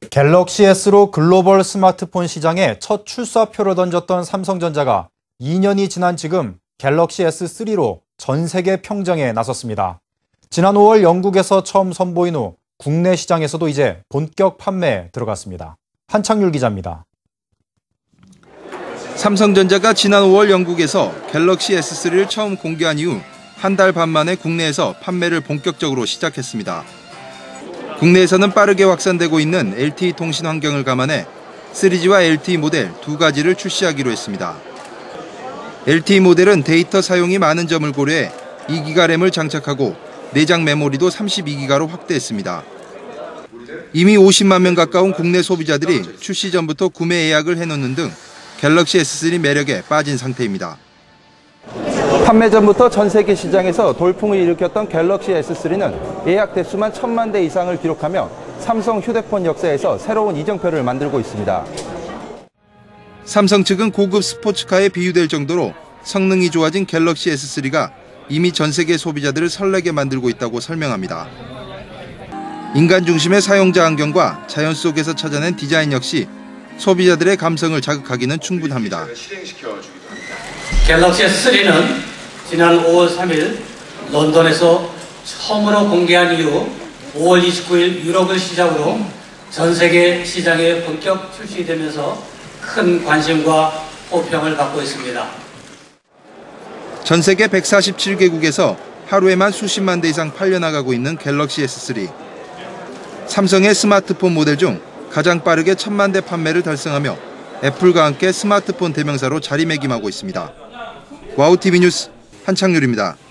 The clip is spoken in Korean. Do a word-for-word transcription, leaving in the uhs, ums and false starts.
갤럭시 S로 글로벌 스마트폰 시장에 첫 출사표를 던졌던 삼성전자가 이 년이 지난 지금 갤럭시 에스 쓰리로 전 세계 평정에 나섰습니다. 지난 오월 영국에서 처음 선보인 후 국내 시장에서도 이제 본격 판매에 들어갔습니다. 한창률 기자입니다. 삼성전자가 지난 오월 영국에서 갤럭시 에스 쓰리를 처음 공개한 이후 한 달 반 만에 국내에서 판매를 본격적으로 시작했습니다. 국내에서는 빠르게 확산되고 있는 엘티이 통신 환경을 감안해 쓰리지와 엘티이 모델 두 가지를 출시하기로 했습니다. 엘티이 모델은 데이터 사용이 많은 점을 고려해 이 기가 램을 장착하고 내장 메모리도 삼십이 기가로 확대했습니다. 이미 오십만 명 가까운 국내 소비자들이 출시 전부터 구매 예약을 해놓는 등 갤럭시 에스 쓰리 매력에 빠진 상태입니다. 판매 전부터 전 세계 시장에서 돌풍을 일으켰던 갤럭시 에스 쓰리는 예약 대수만 천만 대 이상을 기록하며 삼성 휴대폰 역사에서 새로운 이정표를 만들고 있습니다. 삼성 측은 고급 스포츠카에 비유될 정도로 성능이 좋아진 갤럭시 에스 쓰리가 이미 전 세계 소비자들을 설레게 만들고 있다고 설명합니다. 인간 중심의 사용자 환경과 자연 속에서 찾아낸 디자인 역시 소비자들의 감성을 자극하기는 충분합니다. 갤럭시 에스 쓰리는 지난 오월 삼일 런던에서 처음으로 공개한 이후 오월 이십구일 유럽을 시작으로 전 세계 시장에 본격 출시되면서 큰 관심과 호평을 받고 있습니다. 전 세계 백사십칠 개국에서 하루에만 수십만 대 이상 팔려나가고 있는 갤럭시 에스 쓰리. 삼성의 스마트폰 모델 중 가장 빠르게 천만 대 판매를 달성하며 애플과 함께 스마트폰 대명사로 자리매김하고 있습니다. 와우티비 뉴스 한창률입니다.